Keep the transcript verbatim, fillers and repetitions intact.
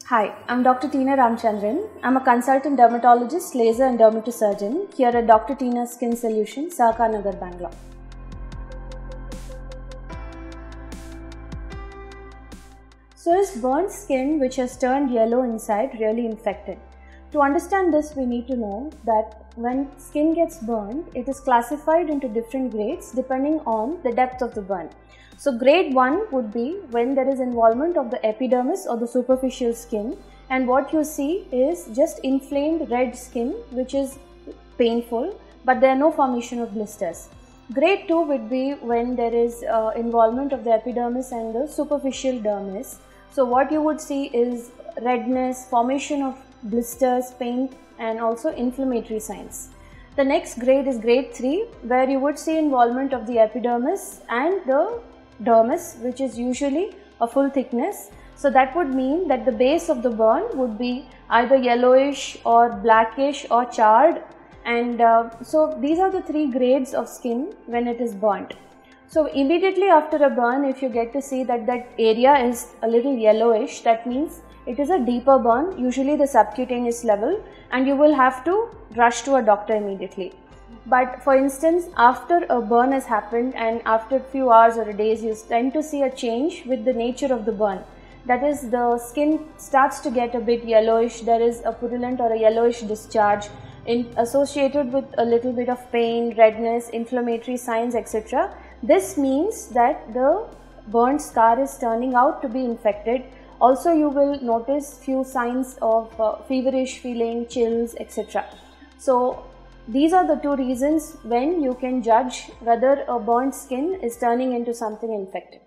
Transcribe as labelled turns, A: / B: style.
A: Hi, I'm Doctor Tina Ramchandran. I'm a consultant dermatologist, laser and dermatosurgeon here at Doctor Tina's Skin Solutions, Sahaka Nagar, Bangalore. So is burnt skin which has turned yellow inside really infected? To understand this, we need to know that when skin gets burned, it is classified into different grades depending on the depth of the burn. So grade one would be when there is involvement of the epidermis or the superficial skin, and what you see is just inflamed red skin which is painful, but there are no formation of blisters. Grade two would be when there is uh, involvement of the epidermis and the superficial dermis. So what you would see is redness, formation of blisters, pain, and also inflammatory signs. The next grade is grade three, where you would see involvement of the epidermis and the dermis, which is usually a full thickness. So that would mean that the base of the burn would be either yellowish or blackish or charred, and uh, so these are the three grades of skin when it is burnt. So immediately after a burn, if you get to see that that area is a little yellowish, that means it is a deeper burn, usually the subcutaneous level, and you will have to rush to a doctor immediately. But for instance, after a burn has happened and after a few hours or days, you tend to see a change with the nature of the burn. That is, the skin starts to get a bit yellowish, there is a purulent or a yellowish discharge in, associated with a little bit of pain, redness, inflammatory signs, et cetera. This means that the burnt scar is turning out to be infected. Also, you will notice few signs of uh, feverish feeling, chills, et cetera. So these are the two reasons when you can judge whether a burnt skin is turning into something infected.